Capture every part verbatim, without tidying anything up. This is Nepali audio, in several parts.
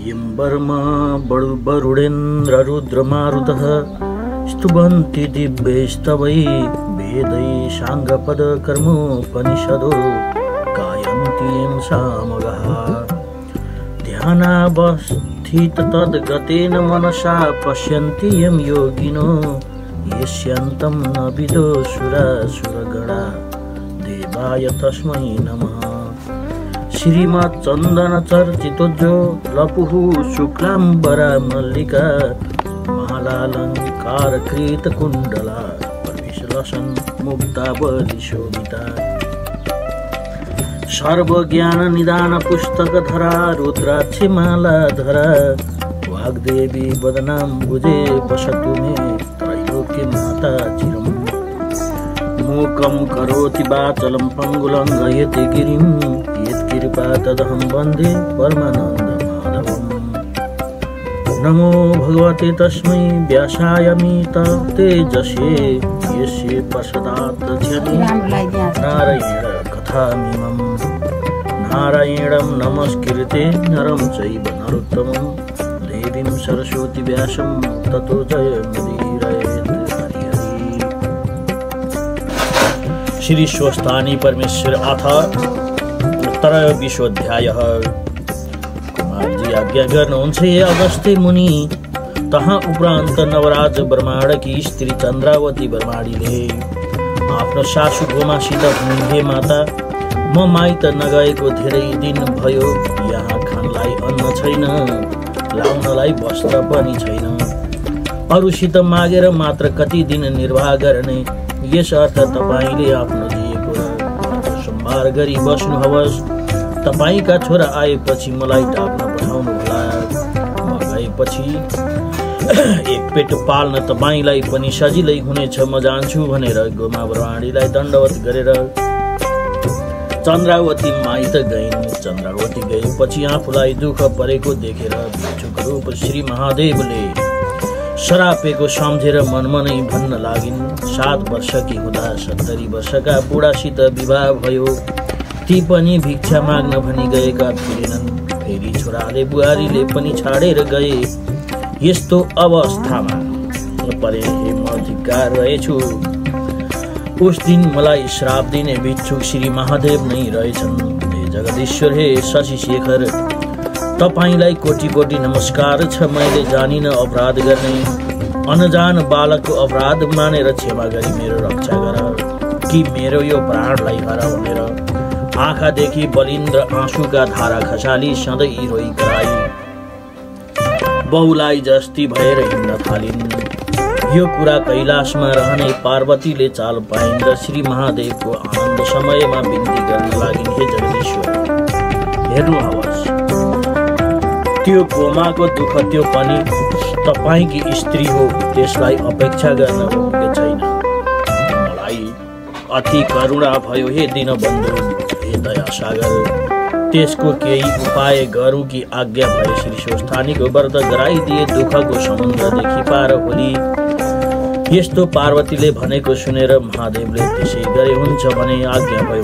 यं वर्मा वरुणेन्द्र रुद्रमारुतः स्तुवन्ति दिव्यैस्तवै वेदै साङ्गपदकर्मोपनिषदो गायन्ति यं सामगाः ध्यानावस्थित तद्गतेन मनसा पश्यन्ति यं योगिनो यस्यन्तं न विदो सुरासुरगणा देवाय तस्मै नमः। श्रीमच्चन्दन चर्चितोज्जो लपुः शुक्लाम्बरा मल्लिका मालालङ्कारकृत कुण्डला परिशलसन् मुक्तावली शोभिता सर्वज्ञान निदान पुस्तकधरा रुद्राक्षि मालाधरा वाग्देवी वदनाम्बुजे वसतु मे त्रैलोक्य माता चिरम्। मूकं करोति वाचालं पङ्गुलं गयति गिरिं यत्कृपा तदहं वन्दे परमानन्दमाधवम्। नमो भगवते तस्मै व्यासायमित तेजसे यस्य प्रसादात् नारायण कथामिमम्। नारायणं नमस्कृते नरं चैव नरोत्तमं देवीं सरस्वती व्यासं ततो जयमुदीरयेत्। श्री स्वस्थानी परमेश्वर अथ उत्तर विश्वध्यायः। कुमार जी आज्ञा गर्नुहुन्छ हे अगस्त्य मुनि। तहाँ उपरान्त नवराज ब्रह्माण्डकी स्त्री चन्द्रावती ब्रह्माणीले आफ्नो सासू गोमासित भनिन्, हे माता, म माइत नगएको धेरै दिन भयो। यहाँ खानलाई अन्न छैन, लाउनलाई वस्त्र पनि छैन। अरूसित मागेर मात्र कति दिन निर्वाह गर्ने। यसर्थ तपाईले आफ्नो दिएको सम्भार गरी बस्नुहोस्। तपाईका छोरा आएपछि मलाई ढाक्न पठाउनु होला। म गएपछि एक पेट पाल्न तपाईलाई पनि सजिलै हुनेछ। म जान्छु भनेर गोमा ब्रह्माणीलाई दण्डवत गरेर चन्द्रावती माइत गइन्। चन्द्रावती गएपछि आफूलाई दुःख परेको देखेर भिक्षुक रूप श्री महादेवले सरापेको सम्झेर मनमनै भन्न लागिन्। सात वर्षकी हुँदा सत्तरी वर्षका बुढासित विवाह भयो। ती पनि भिक्षा माग्न भनी गएका थिएनन्। फेरि छोराले बुहारीले पनि छाडेर गए। यस्तो अवस्थामा परे हे म धिक्कार रहेछु। उस दिन मलाई श्राप दिने भिक्षुक श्री महादेव नै रहेछन्। हे जगदीश्वर, हे शशि शेखर, तपाईलाई कोटि कोटि नमस्कार छ। मैले जानिन अपराध गर्ने। अनजान बालकको अपराध मानेर क्षमा गरी मेरो रक्षा गर। कि मेरो यो प्राणलाई हराउनेर आँखादेखि बलिन्द्र आँसुका धारा खसाली सधैँ रोइ कराई बहुलाई जस्ती भएर हिँड्न थालिन्। यो कुरा कैलाशमा रहने पार्वतीले चाल पाइन् र श्री महादेवको आनन्द समयमा बिन्ती गर्न लागिन्, हे जगदीश्वर, हेर्नुहोस्, त्यो गोमाको दुःख त्यो पनि तपाईकी स्त्री हो। त्यसलाई अपेक्षा गर्न योग्य छैन। मलाई अति करुणा भयो, हे दीनबन्धु, हे दया सागर। त्यसको केही उपाय गरौँ कि आज्ञा भए श्री स्वस्थानीको व्रत गराइदिए दुःखको समुद्रदेखि पार होली। यस्तो पार्वतीले भनेको सुनेर महादेवले त्यसै गरे हुन्छ भने आज्ञा भयो।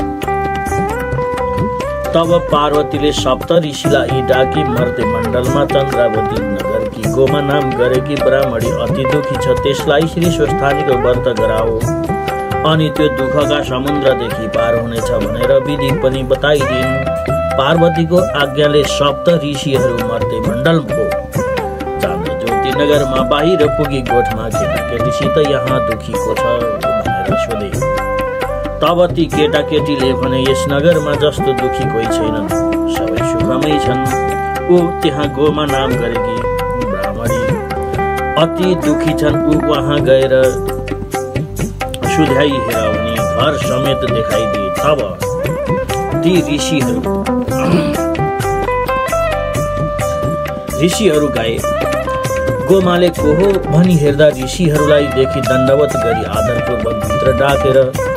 तब पार्वतीले सप्त ऋषिलाई डाकी मर्ते मण्डलमा चन्द्रावती नगरकी गोमा नाम गरेकी ब्राह्मणी अति दुखी छ, त्यसलाई श्री स्वस्थानीको व्रत गराओ अनि त्यो दुःखका समुद्रदेखि पार हुनेछ भनेर विधि पनि बताइदिन्। पार्वतीको आज्ञाले सप्त ऋषिहरू मर्ते मण्डलको चान्द्रज्योति नगरमा बाहिर पुगी गोठमा केटाकेटीसित यहाँ दुखीको छ भनेर सोधे। तब ती केटाकेटीले भने, यस नगरमा जस्तो दुखी कोही छैनन्, सबै सुखमै छन्। ऊ त्यहाँ गोमा नाम गरेकी ब्राह्मणी अति दुखी छन्। ऊ वहाँ गएर सुध्याई हेराउने घर समेत देखाइदिए। तब ती ऋषिहरू ऋषिहरू गए। गोमाले को हो भनी हेर्दा ऋषिहरूलाई देखि दण्डवत गरी आदरपूर्वक भित्र डाकेर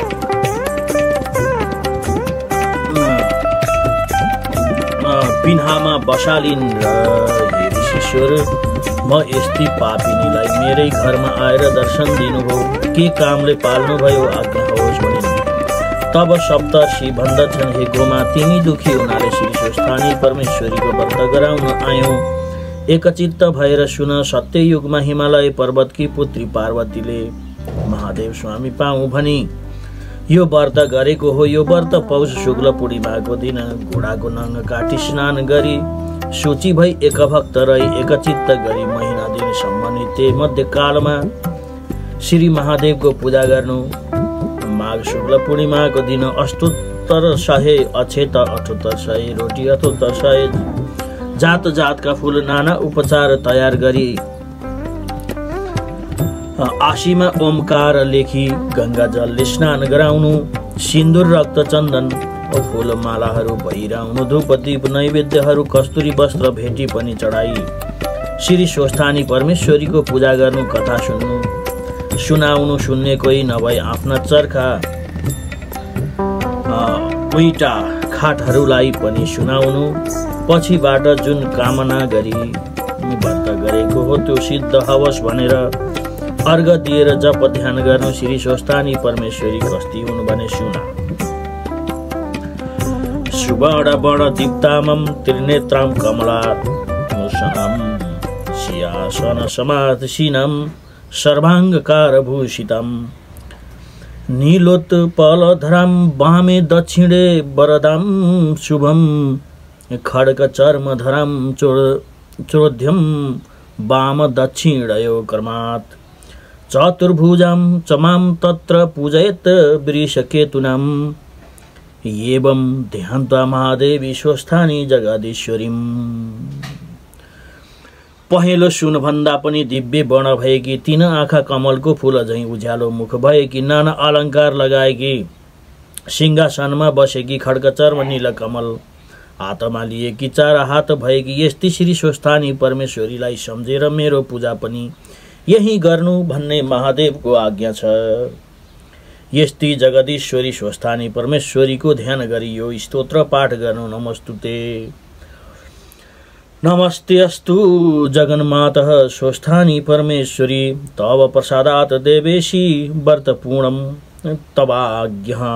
पिन्हामा बसालिन् र, हे ऋषिश्वर, म यस्ती पापिनीलाई मेरै घरमा आएर दर्शन दिनुभयो, के कामले पाल्नुभयो आज्ञा होस् भनिन्। तब सप्तर्षि भन्दछन् हे गोमा तिमी दुखी हुनाले श्री स्वस्थानी परमेश्वरीको व्रत गराउन आयौं। एकचित्त भएर सुन सत्ययुगमा हिमालय पर्वतकी पुत्री पार्वतीले महादेव स्वामी पाऊँ भनी यो व्रत गरेको हो। यो व्रत पौष शुक्ल पूर्णिमाको दिन घोडाको नङ काटी स्नान गरी सूची भई एकभक्त रही एकचित्त गरी महिना दिनसम्म नित्य मध्यकालमा श्री महादेवको पूजा गर्नु। माघ शुक्ल पूर्णिमाको दिन अष्टोत्तर सय अक्षेत अठोत्तर सय रोटी अठोत्तर सय जात जातका फूल नाना उपचार तयार गरी आशीमा ओमकार लेखी गंगा जलले स्नान गराउनु। सिन्दुर रक्त चन्दन फूल मालाहरू पहिराउनु। धूप दीप नैवेद्यहरू कस्तुरी वस्त्र भेटी पनि चढाई श्री स्वस्थानी परमेश्वरीको पूजा गर्नु। कथा सुन्नु सुनाउनु सुन्ने कोही नभई आफ्ना चर्खा उइटा खाटहरूलाई पनि सुनाउनु। पछिबाट जुन कामना गरी व्रत गरेको हो त्यो सिद्ध हवस् भनेर अर्घ दिएर जप ध्यान गर्नु। श्री स्वस्थानी परमेश्वरी कस्ती हुनु भने सुना। सुवर्ण वर्ण दीप्तामं त्रिनेत्रां कमला मुसनं सिंहासन समासीनं सर्वाङ्गकारभूषितं नीलोत्पलधरां वामे दक्षिणे वरदां शुभं खड्गचर्मधरां चोरोध्यं वाम दक्षिणयो कर्मात् चतुर्भुजां च मां तत्र पूजयेत् वृषकेतुनाम् एवं ध्यान्त्वा महादेवी स्वस्थानी जगदीश्वरीम्। पहेँलो सुन भन्दा पनि दिव्य वर्ण भएकी तीन आँखा कमलको फूल झैं उज्यालो मुख भएकी नाना अलङ्कार लगाएकी सिंहासनमा बसेकी खड्गचर्म नीलकमल हातमा लिएकी चार हात भएकी यस्ती श्री स्वस्थानी परमेश्वरीलाई सम्झेर मेरो पूजा पनि यही गर्नु भन्ने महादेवको आज्ञा छ। यस्ती जगदीश्वरी स्वस्थानी परमेश्वरीको ध्यान गरी यो स्तोत्र पाठ गर्नु। नमस्तुते नमस्ते अस्तु जगन्मातः स्वस्थानी परमेश्वरी तव प्रसादात् देवेशी व्रत पूर्णं तवाज्ञा।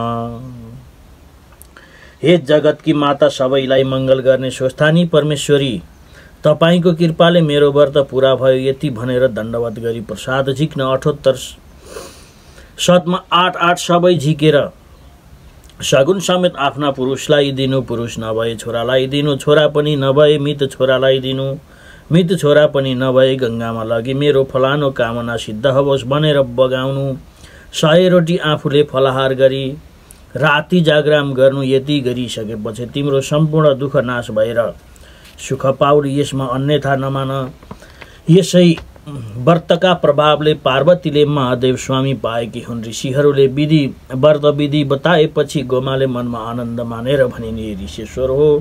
हे जगतकी माता सबैलाई मङ्गल गर्ने स्वस्थानी परमेश्वरी तपाईको कृपाले मेरो व्रत पूरा भयो यति भनेर दण्डवत गरी प्रसाद झिक्न अठोत्तर सतमा आठ आठ सबै झिकेर सगुन समेत आफ्ना पुरुषलाई दिनु। पुरुष नभए छोरालाई दिनु। छोरा पनि नभए मृत छोरालाई दिनु। मृत छोरा पनि नभए गङ्गामा लगी मेरो फलानो कामना सिद्ध होस् भनेर बगाउनु। सय रोटी आफूले फलाहार गरी राति जागराम गर्नु। यति गरिसकेपछि तिम्रो सम्पूर्ण दुःख नाश भएर सुख पाउनु। यसमा अन्यथा नमान। यसै व्रतका प्रभावले पार्वतीले महादेव स्वामी पाएकी हुन्। ऋषिहरूले विधि व्रत विधि बताएपछि गोमाले मनमा आनन्द मानेर भनिने ऋषेश्वर हो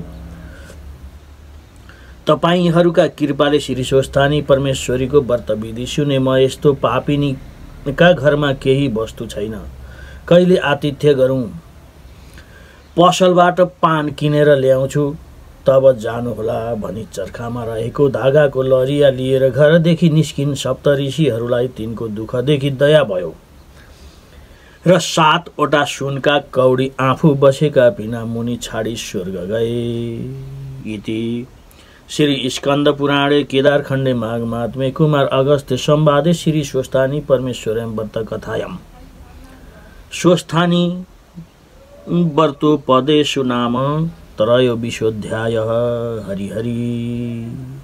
तपाईहरूका कृपाले श्री स्वस्थानी परमेश्वरीको व्रत विधि सुने। म यस्तो पापिनीका घरमा केही वस्तु छैन कहिले आतिथ्य गरौँ। पसलबाट पान किनेर ल्याउँछु तब जानुहोला भनी चर्खामा रहेको धागाको लरिया लिएर घरदेखि निस्किन्। सप्त ऋषिहरूलाई तिनको दुःखदेखि दया भयो र सातवटा सुनका कौडी आफू बसेका बिना मुनि छाडी स्वर्ग गए। इति श्री स्कन्द पुराणे केदारखण्डे माघ महात्म्ये कुमार अगस्त्य संवादे श्री स्वस्थानी परमेश्वरं व्रत कथायां स्वस्थानी व्रतोपदेशु नाम त्रयोविंशोऽध्यायः। हरि हरि।